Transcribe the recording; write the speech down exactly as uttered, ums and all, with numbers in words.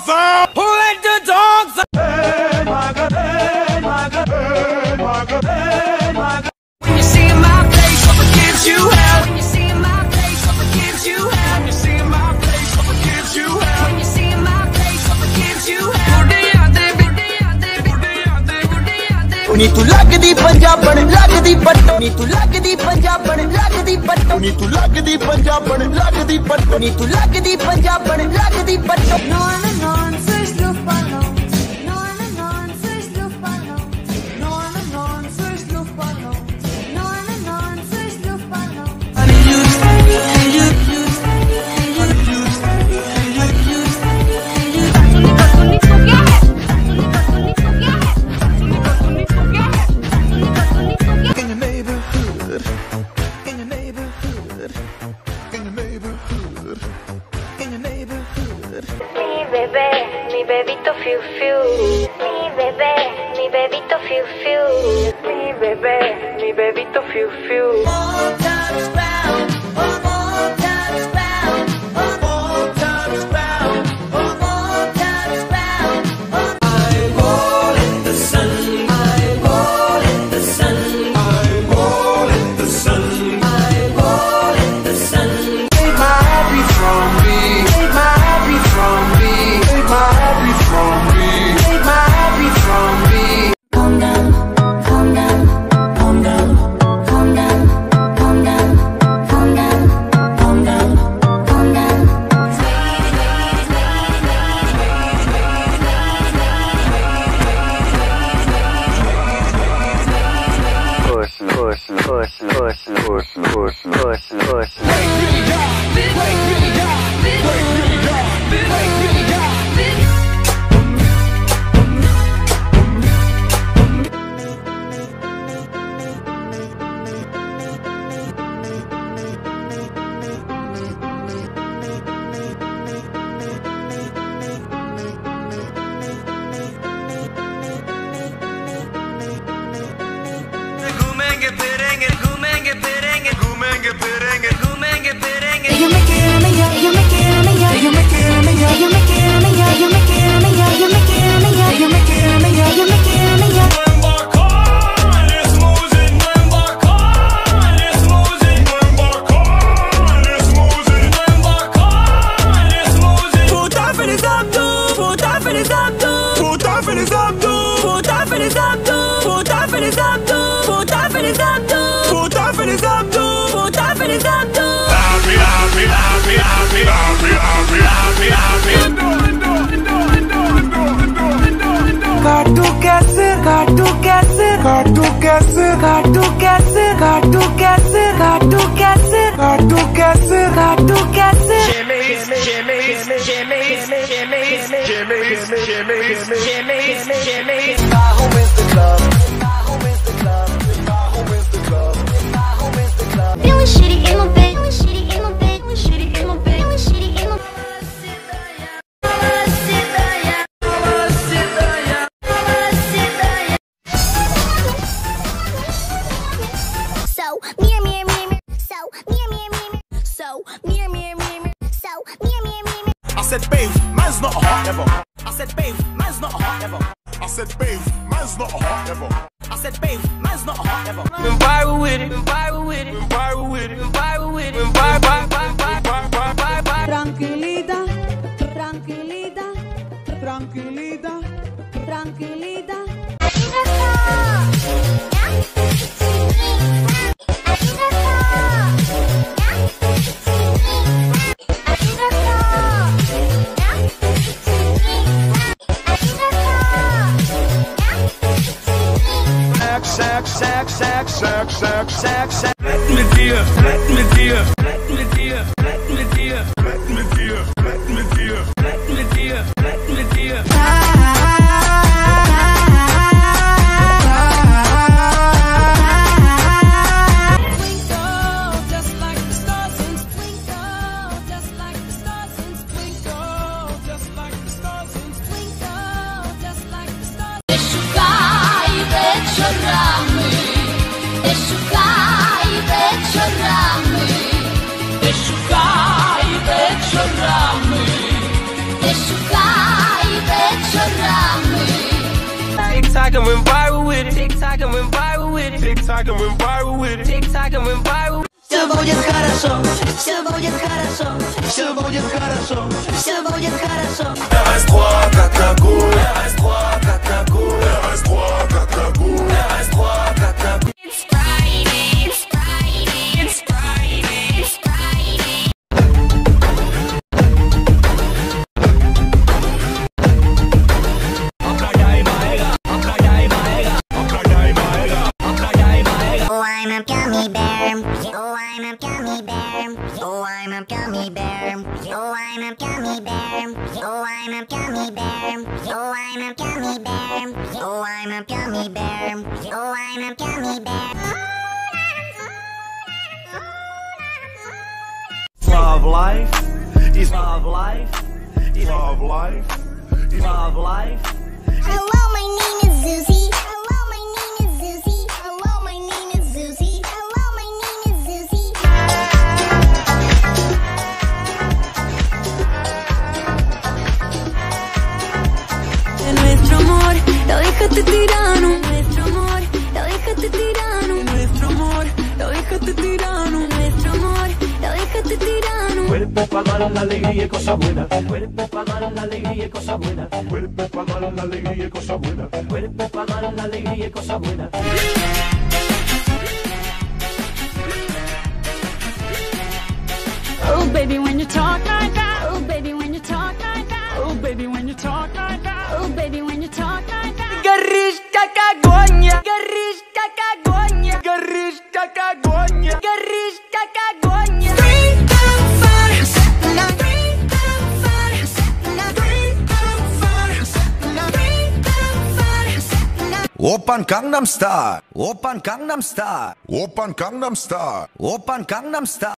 dogs out? Who let the dogs out? Hey, my God, hey, my God, hey, my God, hey, my God. When you see my face, I'ma give you hell. When you see my face, I'ma give you hell. When you see my face, I'ma give you hell. When you see my face, I'ma give you hell. नी तू लगदी पंजाबण लगदी पट्टो नी तू लगदी पंजाबण लगदी पट्टो नी तू लगदी पंजाबण लगदी पट्टो नी तू लगदी पंजाबण लगदी पट्टो Non, non, seis luftballons. Non, non, seis luftballons. Non, non, seis luftballons. Non, non, seis luftballons. In your neighborhood, in your neighborhood, in your neighborhood, in your neighborhood. Mi bebé, mi bebito fiu fiu. Mi bebé, mi bebito fiu fiu. Mi bebé, mi bebito fiu fiu. All times round, all times round, all times round, all times round. I roll in the sun I roll in the sun I roll in the sun I roll in the sun Take my happy from me, take my happy from me, take my happy from me, take my happy from me. Calm down, calm down, calm down, calm down, calm down, calm down, calm down, calm down. Push, push, push, push, push, push, push, push. घूमेंगे फिरेंगे घूमेंगे फिरेंगे घूमेंगे फिरेंगे घूमेंगे फिरेंगे You make it on me, yeah, you make it on me, yeah, you make it on me, yeah, you make it on me, yeah, you make it on me, yeah, you make it on me, yeah, you make it on me, yeah, you make it on me, yeah. काटू कैसे काटू कैसे काटू कैसे काटू कैसे काटू कैसे काटू कैसे काटू कैसे काटू कैसे Feeling shitty in my bed, feeling shitty in my bed, feeling shitty in my bed, feeling shitty in my So, mirror, mirror, mirror, mirror. So, mirror, mirror, mirror, mirror. So, mirror, mirror, mirror, mirror. So, mirror, mirror, mirror, mirror. I said babe, man's not a hot ever. I said babe, man's not a hot ever. I said babe, man's not a hot ever. I said babe, man's not a hot ever. Been viral with it, been viral with it, been viral with it, been viral with it, been viral, viral, viral, viral, viral, viral, viral. Tranquilidad, tranquilidad, tranquilidad, tranquilidad. Sack, sack, sack, sack, sack, sack, sack. Let me dear, let me dear, let me dear, let me dear, let me dear, let me dear, let me dear, let me dear. Twinkle, just like the stars and twinkle, just like the stars and twinkle, just like the stars and twinkle, just like the stars. Szukaj wieczorami, szukaj wieczorami. TikTok and went viral with it. TikTok and went viral with it. TikTok and went viral with it. TikTok and went viral. Все будет хорошо, все будет хорошо, все будет хорошо, все будет хорошо. эр эс trois как огонь, эр эс trois как огонь, эр эс trois как огонь, эр эс trois как огонь. It's Friday, it's Friday, it's Friday, it's Friday. Oh, I'm a gummy bear. Oh, I'm a gummy bear. Oh, I'm a gummy bear. Oh, I'm a gummy bear. Oh, I'm a gummy bear. Oh, I'm a gummy bear. Oh, I'm a gummy bear. Oh, I'm a gummy bear. Love life is love life. Love life is love life. Hello, my name is Zuzi. Hello, my name is Zuzi. Hello, my name is Zuzi. Hello, my name is Zuzi. De nuestro amor, lo dejaste tirano. Nuestro amor, lo dejaste tirano. Nuestro amor, lo dejaste tirano. Nuestro amor, lo dejaste tirano. Cuerpo para dar la alegría y cosas buenas. Cuerpo para dar la alegría y cosas buenas. Cuerpo para dar la alegría y cosas buenas. Cuerpo para dar la alegría y cosas buenas. Oh baby, when you talk like that. Oh baby, when you talk like that. Oh baby, when you talk like that. Oh baby, when you talk like that. Garishka cagoña, garishka cagoña, garishka cagoña, garishka cagoña. Oppan Gangnam Style, Oppan Gangnam Style, Oppan Gangnam Style, Oppan Gangnam Style.